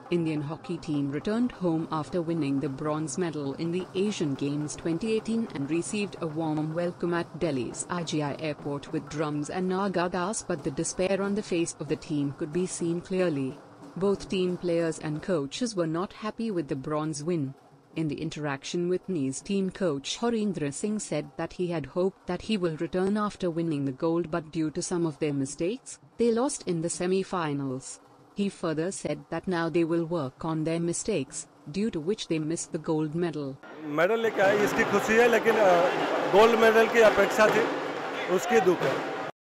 Indian hockey team returned home after winning the bronze medal in the Asian Games 2018 and received a warm welcome at Delhi's IGI airport with drums and nagadas, but the despair on the face of the team could be seen clearly. Both team players and coaches were not happy with the bronze win. In the interaction with NNIS team coach Harendra Singh said that he had hoped that he will return after winning the gold, but due to some of their mistakes, they lost in the semi-finals. He further said that now they will work on their mistakes, due to which they missed the gold medal. Medal लेके आई इसकी खुशी है, लेकिन gold medal की अपेक्षा थी, उसकी दुख है।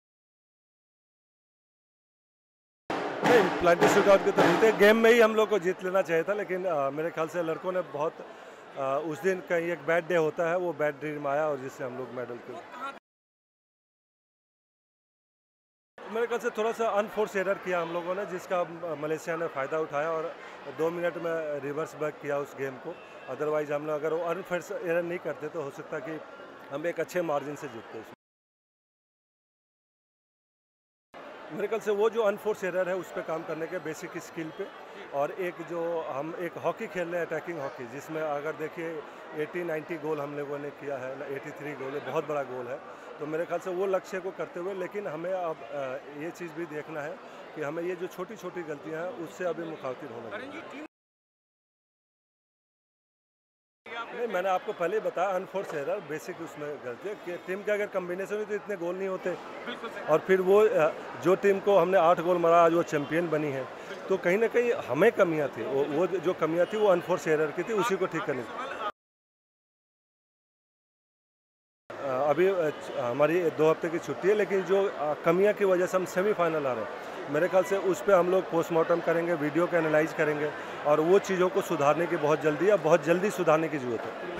नहीं, प्लांटी शूटआउट की तो जीते, गेम में ही हम लोग को जीत लेना चाहिए था, लेकिन मेरे ख्याल से लड़कों ने बहुत उस दिन कहीं एक बैड डे होता है, वो बैड ड्रीम आया और जिससे हम लोग मेडल को मेरे ख्याल से थोड़ा सा अनफोर्स एरर किया हम लोगों ने, जिसका मलेशिया ने फ़ायदा उठाया और 2 मिनट में रिवर्स बैक किया उस गेम को। अदरवाइज हम लोग अगर वो अनफोर्स एरर नहीं करते तो हो सकता कि हम एक अच्छे मार्जिन से जीतते। मेरे ख्याल से वो जो अनफोर्स एरर है उस पर काम करने के, बेसिक स्किल पे, और एक जो हम एक हॉकी खेल रहे हैं अटैकिंग हॉकी, जिसमें अगर देखिए 80-90 गोल हम लोगों ने किया है, 83 गोल है, बहुत बड़ा गोल है। तो मेरे ख्याल से वो लक्ष्य को करते हुए, लेकिन हमें अब ये चीज़ भी देखना है कि हमें ये जो छोटी छोटी गलतियां हैं उससे अभी मुखातिब होना चाहिए। नहीं, मैंने आपको पहले बताया अनफोर्स एरर बेसिक उसमें गलती है कि टीम के अगर कम्बिनेशन हुई तो इतने गोल नहीं होते, और फिर वो जो टीम को हमने 8 गोल मारा आज वो चैंपियन बनी है, तो कहीं ना कहीं हमें कमियां थी, वो जो कमियां थी वो अनफोर्स एरर की थी, उसी को ठीक करनी थी। अभी हमारी 2 हफ्ते की छुट्टी है, लेकिन जो कमियां की वजह से हम सेमीफाइनल आ रहे हैं, मेरे ख्याल से उस पर हम लोग पोस्टमार्टम करेंगे, वीडियो को एनालाइज करेंगे और वो चीज़ों को सुधारने की बहुत जल्दी सुधारने की ज़रूरत है।